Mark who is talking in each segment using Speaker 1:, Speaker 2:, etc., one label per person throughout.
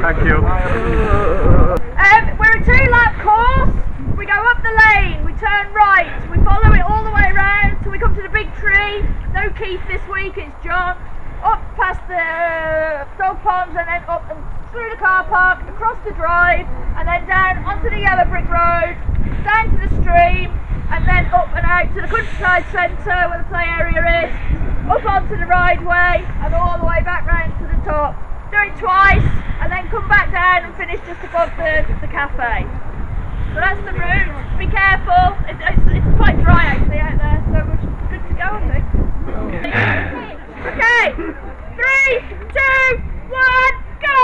Speaker 1: Thank you.
Speaker 2: We're a 2-lap course. We go up the lane, we turn right, we follow it all the way around till we come to the big tree. No Keith this week, it's John. Up past the dog ponds and then up and through the car park, across the drive and then down onto the yellow brick road, down to the stream and then up and out to the countryside centre where the play area is, up onto the rideway and all the way back round to the top. Do it twice and then come back down and finish just above the cafe. So that's the route. Be careful. It's quite dry actually out there, so we're good to go I think. Okay, 3, 2, 1, go!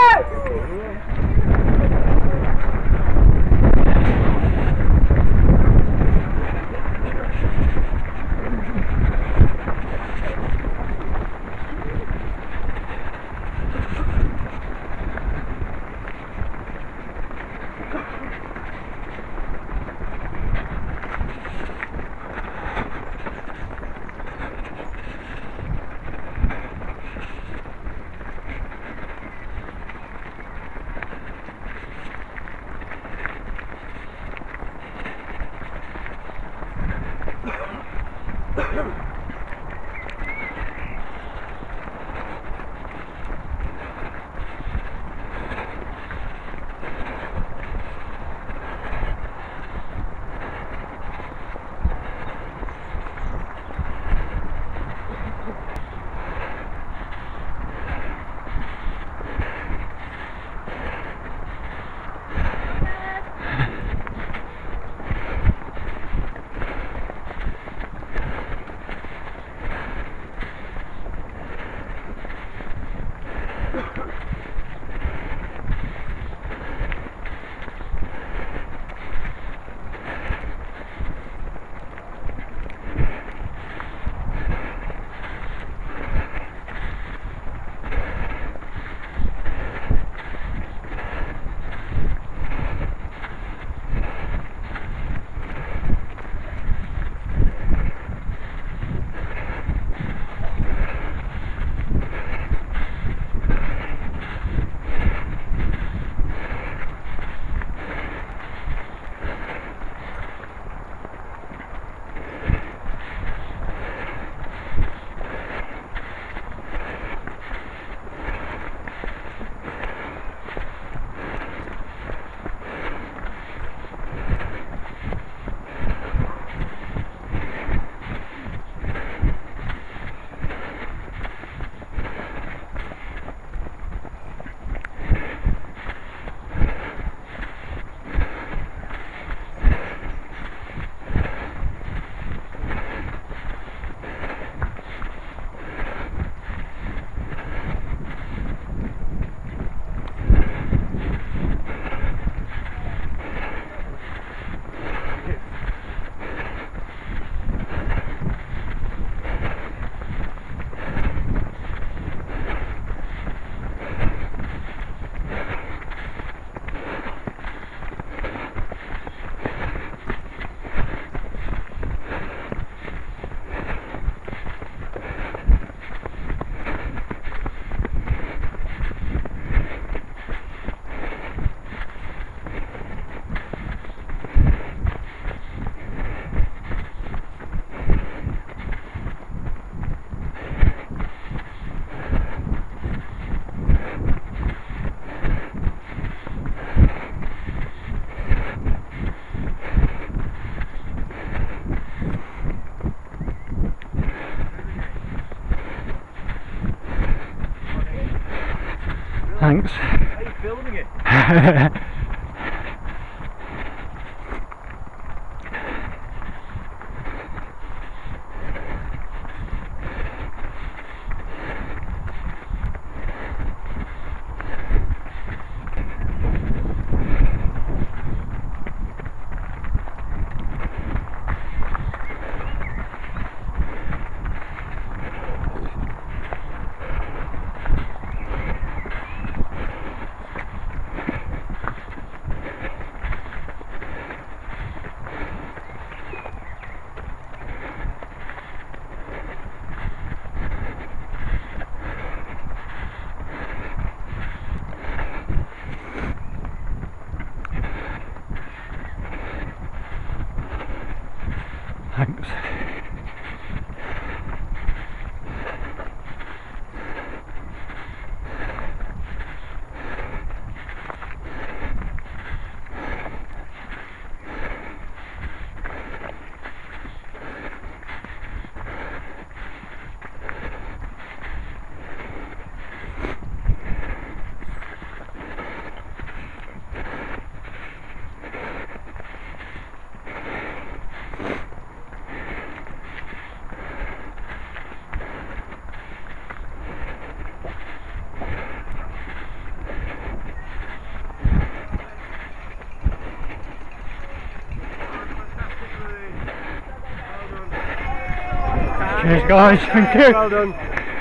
Speaker 1: Thanks.
Speaker 3: Are you filming it?
Speaker 1: Cheers guys, thank you.
Speaker 3: Well done.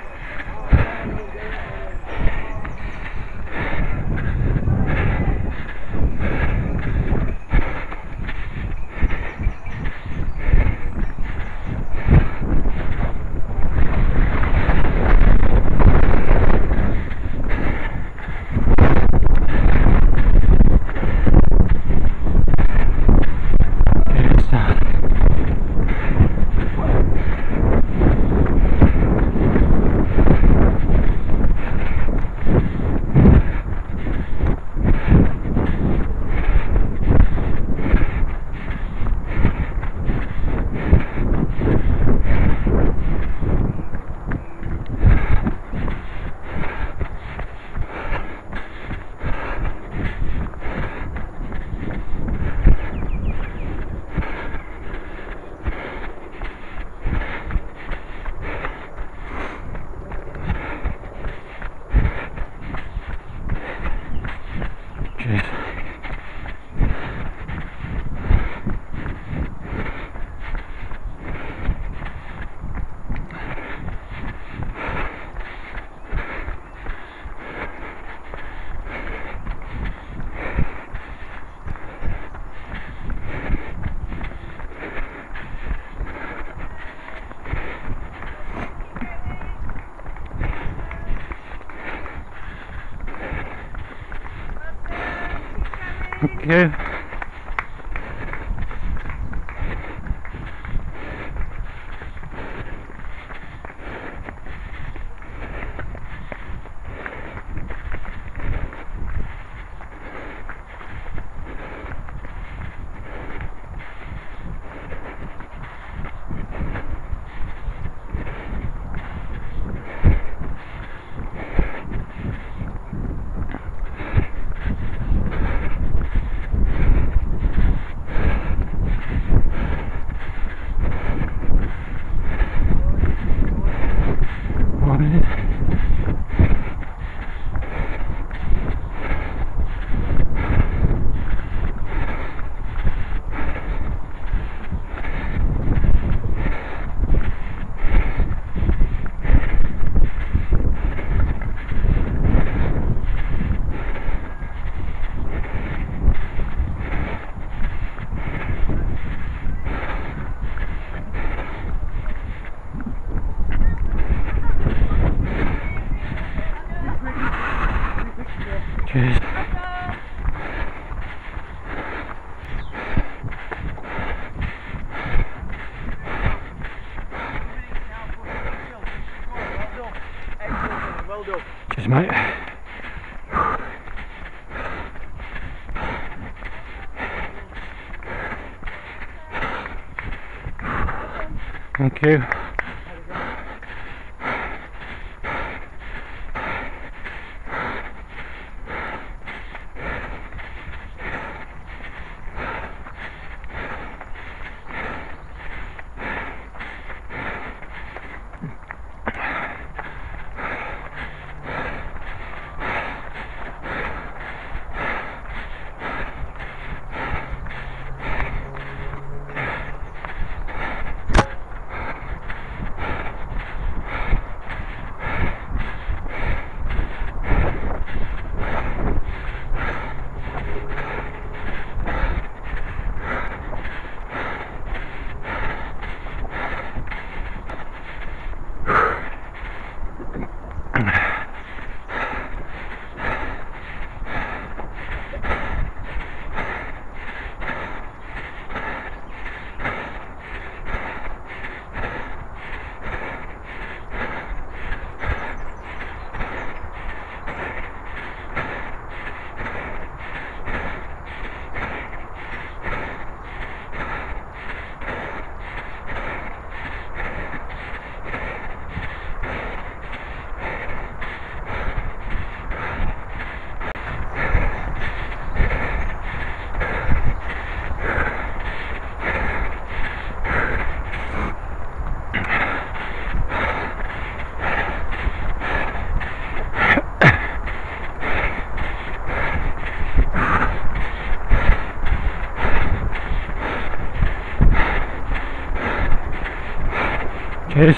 Speaker 1: Cheers. Thank you. Cheers.
Speaker 3: Well done.
Speaker 1: Cheers mate. Thank you. Cheers.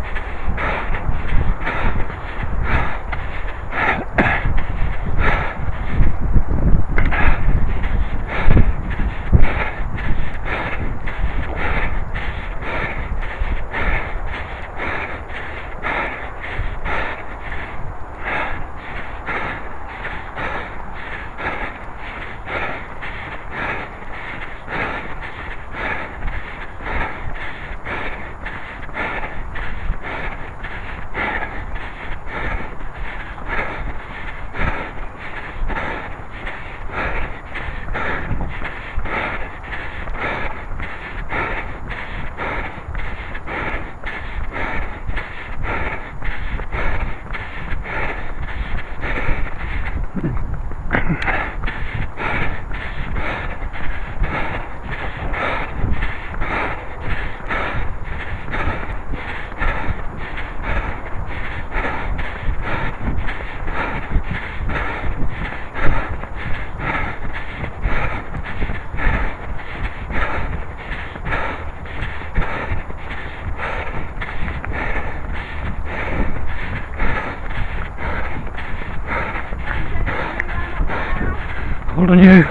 Speaker 1: Hold on you.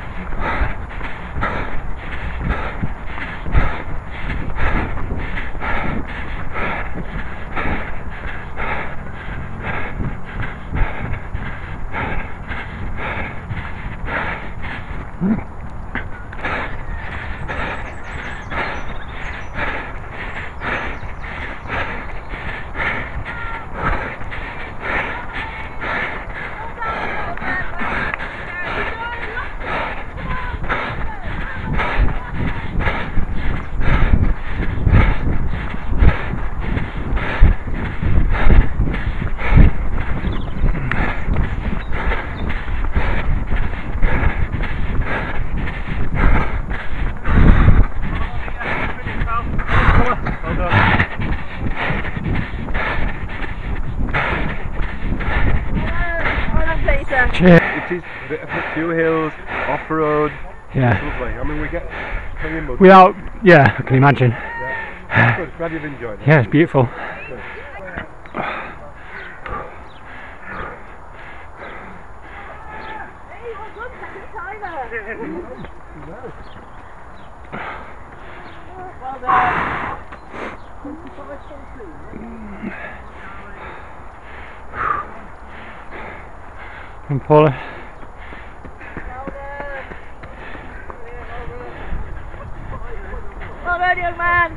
Speaker 1: Cheers.
Speaker 3: It is a bit of a few hills, off-road.
Speaker 1: Yeah.
Speaker 3: It's lovely. I mean, we get plenty of mud.
Speaker 1: Without, yeah, I can imagine.
Speaker 3: Yeah. Good. Glad you've enjoyed it.
Speaker 1: Yeah, it's beautiful.
Speaker 3: Good.
Speaker 2: Well done.
Speaker 1: And Paula.
Speaker 2: Well done, young man.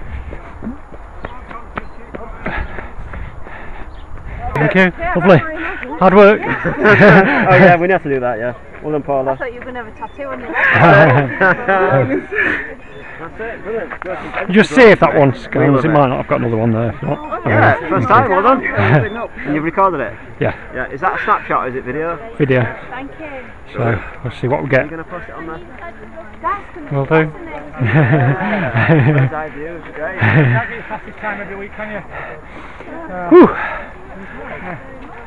Speaker 1: Thank you. Lovely. Hard work.
Speaker 4: Oh yeah, we have to do that, yeah. Well done, Paula.
Speaker 2: I thought you were going to have a tattoo on your
Speaker 4: That's it, brilliant.
Speaker 1: Just see if that one's going. It might not. I've got another one there. If not.
Speaker 4: Yeah, first time, well done. And you've recorded it?
Speaker 1: Yeah.
Speaker 4: Yeah, is that a snapshot or is it video?
Speaker 1: Video.
Speaker 2: Thank you.
Speaker 1: So we'll see what we get.
Speaker 4: Are you going to post it on there?
Speaker 2: That's going to
Speaker 1: Will
Speaker 2: be
Speaker 1: do.
Speaker 2: fascinating.
Speaker 4: Bird's eye view, it's great.
Speaker 1: Whew.